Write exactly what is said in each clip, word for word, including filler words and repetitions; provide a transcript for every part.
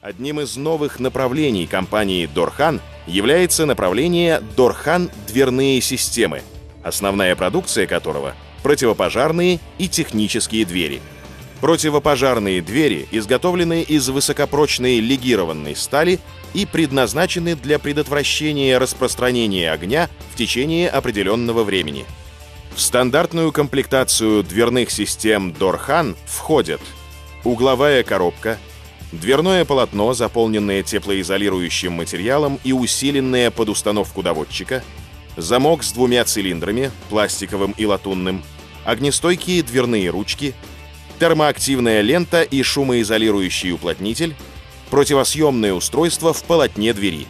Одним из новых направлений компании Дорхан является направление Дорхан дверные системы, основная продукция которого – противопожарные и технические двери. Противопожарные двери изготовлены из высокопрочной легированной стали и предназначены для предотвращения распространения огня в течение определенного времени. В стандартную комплектацию дверных систем Дорхан входят угловая коробка, дверное полотно, заполненное теплоизолирующим материалом и усиленное под установку доводчика, замок с двумя цилиндрами, пластиковым и латунным, огнестойкие дверные ручки, термоактивная лента и шумоизолирующий уплотнитель, противосъемное устройство в полотне двери.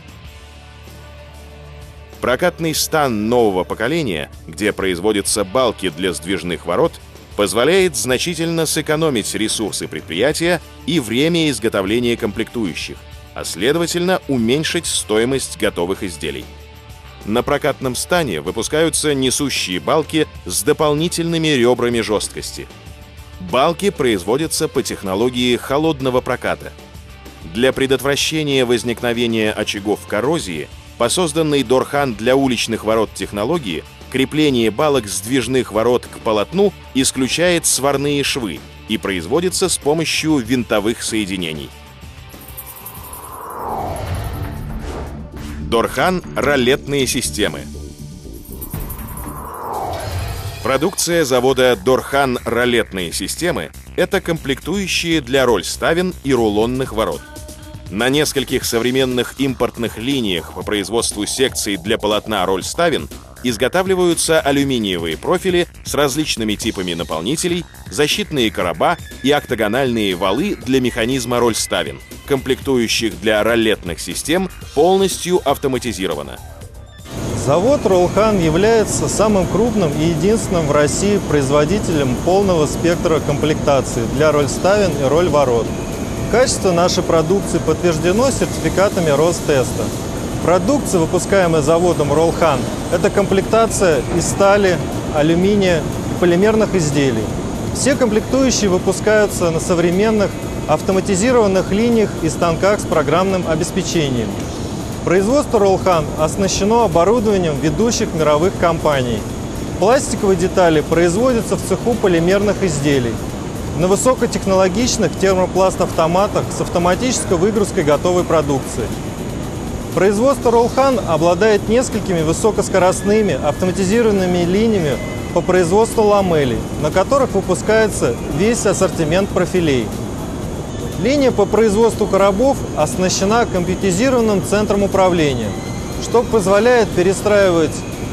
Прокатный стан нового поколения, где производятся балки для сдвижных ворот, позволяет значительно сэкономить ресурсы предприятия и время изготовления комплектующих, а следовательно уменьшить стоимость готовых изделий. На прокатном стане выпускаются несущие балки с дополнительными ребрами жесткости. Балки производятся по технологии холодного проката. Для предотвращения возникновения очагов коррозии по созданной Дорхан для уличных ворот технологии крепление балок сдвижных ворот к полотну исключает сварные швы и производится с помощью винтовых соединений. Дорхан ролетные системы. Продукция завода Дорхан ролетные системы – это комплектующие для рольставен и рулонных ворот. На нескольких современных импортных линиях по производству секций для полотна рольставен изготавливаются алюминиевые профили с различными типами наполнителей, защитные короба и октагональные валы для механизма рольставен, комплектующих для ролетных систем полностью автоматизировано. Завод Роллхан является самым крупным и единственным в России производителем полного спектра комплектации для рольставен и рольворот. Качество нашей продукции подтверждено сертификатами Ростеста. Продукция, выпускаемая заводом Роллхан, это комплектация из стали, алюминия и полимерных изделий. Все комплектующие выпускаются на современных автоматизированных линиях и станках с программным обеспечением. Производство Роллхан оснащено оборудованием ведущих мировых компаний. Пластиковые детали производятся в цеху полимерных изделий, на высокотехнологичных термопласт-автоматах с автоматической выгрузкой готовой продукции. Производство Роллхан обладает несколькими высокоскоростными автоматизированными линиями по производству ламелей, на которых выпускается весь ассортимент профилей. Линия по производству коробов оснащена компьютеризированным центром управления, что позволяет перестраивать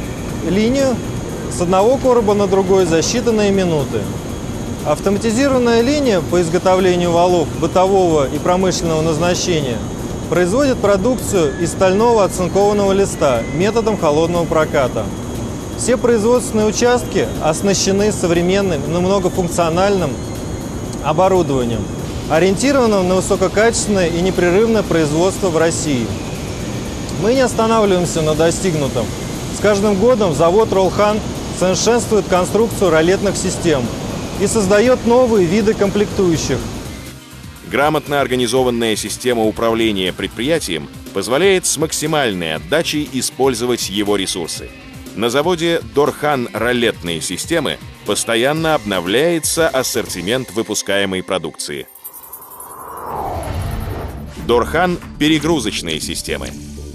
линию с одного короба на другой за считанные минуты. Автоматизированная линия по изготовлению валов бытового и промышленного назначения производит продукцию из стального оцинкованного листа методом холодного проката. Все производственные участки оснащены современным, но многофункциональным оборудованием, ориентированным на высококачественное и непрерывное производство в России. Мы не останавливаемся на достигнутом. С каждым годом завод Роллхан совершенствует конструкцию ролетных систем и создает новые виды комплектующих. Грамотно организованная система управления предприятием позволяет с максимальной отдачей использовать его ресурсы. На заводе Дорхан ролетные системы постоянно обновляется ассортимент выпускаемой продукции. Дорхан перегрузочные системы.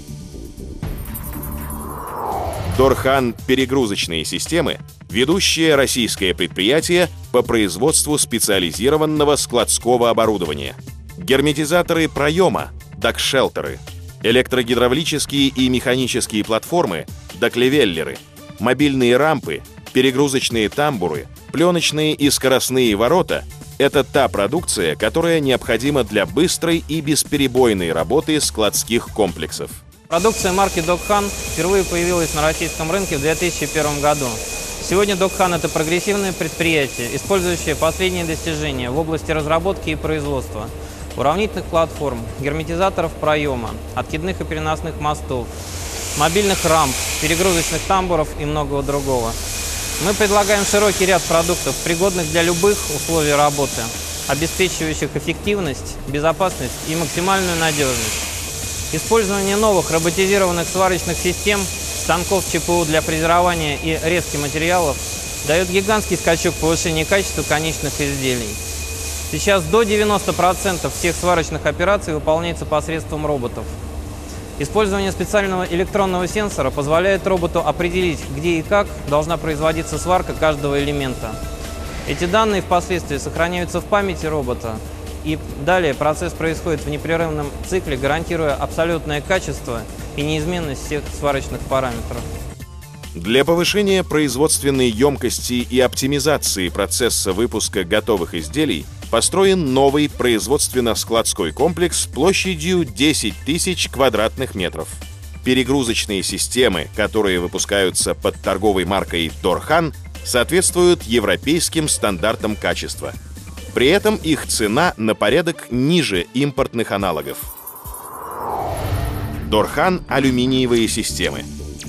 Дорхан перегрузочные системы – ведущее российское предприятие по производству специализированного складского оборудования. Герметизаторы проема, докшелтеры, электрогидравлические и механические платформы, доклевеллеры, мобильные рампы, перегрузочные тамбуры, пленочные и скоростные ворота – это та продукция, которая необходима для быстрой и бесперебойной работы складских комплексов. Продукция марки Дорхан впервые появилась на российском рынке в две тысячи первом году. Сегодня Дорхан – это прогрессивное предприятие, использующее последние достижения в области разработки и производства, уравнительных платформ, герметизаторов проема, откидных и переносных мостов, мобильных рамп, перегрузочных тамбуров и многого другого. Мы предлагаем широкий ряд продуктов, пригодных для любых условий работы. обеспечивающих эффективность, безопасность и максимальную надежность. Использование новых роботизированных сварочных систем, станков ЧПУ для фрезерования и резки материалов дает гигантский скачок повышения качества конечных изделий. Сейчас до девяноста процентов всех сварочных операций выполняется посредством роботов. Использование специального электронного сенсора позволяет роботу определить, где и как должна производиться сварка каждого элемента. Эти данные впоследствии сохраняются в памяти робота, и далее процесс происходит в непрерывном цикле, гарантируя абсолютное качество и неизменность всех сварочных параметров. Для повышения производственной емкости и оптимизации процесса выпуска готовых изделий построен новый производственно-складской комплекс площадью десять тысяч квадратных метров. Перегрузочные системы, которые выпускаются под торговой маркой Дорхан, соответствуют европейским стандартам качества. При этом их цена на порядок ниже импортных аналогов. Дорхан алюминиевые системы.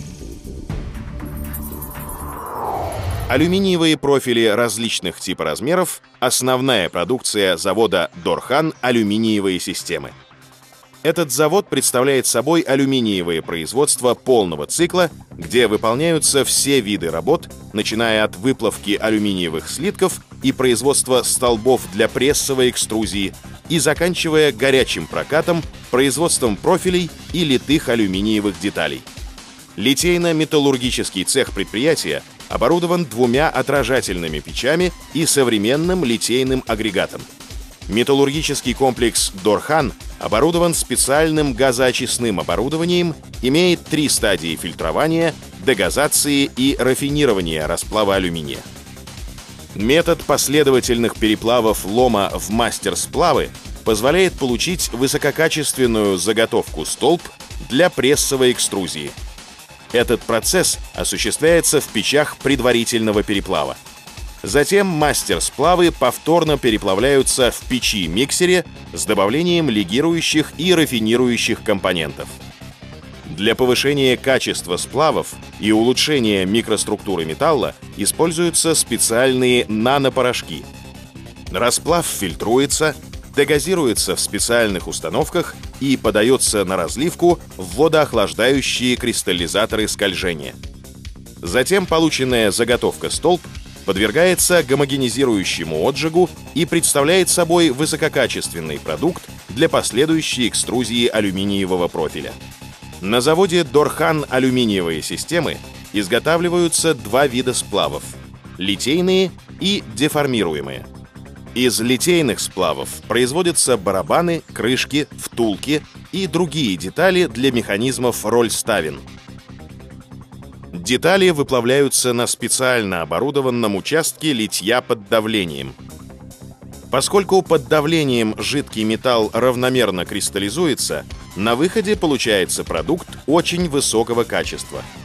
Алюминиевые профили различных типа размеров – основная продукция завода Дорхан алюминиевые системы. Этот завод представляет собой алюминиевое производство полного цикла, где выполняются все виды работ, начиная от выплавки алюминиевых слитков и производства столбов для прессовой экструзии и заканчивая горячим прокатом, производством профилей и литых алюминиевых деталей. Литейно-металлургический цех предприятия оборудован двумя отражательными печами и современным литейным агрегатом. Металлургический комплекс Дорхан оборудован специальным газоочистным оборудованием, имеет три стадии фильтрования, дегазации и рафинирования расплава алюминия. Метод последовательных переплавов лома в мастер-сплавы позволяет получить высококачественную заготовку столб для прессовой экструзии. Этот процесс осуществляется в печах предварительного переплава. Затем мастер-сплавы повторно переплавляются в печи-миксере с добавлением легирующих и рафинирующих компонентов. Для повышения качества сплавов и улучшения микроструктуры металла используются специальные нанопорошки. Расплав фильтруется, дегазируется в специальных установках и подается на разливку в водоохлаждающие кристаллизаторы скольжения. Затем полученная заготовка столб подвергается гомогенизирующему отжигу и представляет собой высококачественный продукт для последующей экструзии алюминиевого профиля. На заводе Дорхан алюминиевые системы изготавливаются два вида сплавов – литейные и деформируемые. Из литейных сплавов производятся барабаны, крышки, втулки и другие детали для механизмов рольставен. Детали выплавляются на специально оборудованном участке литья под давлением. Поскольку под давлением жидкий металл равномерно кристаллизуется, на выходе получается продукт очень высокого качества –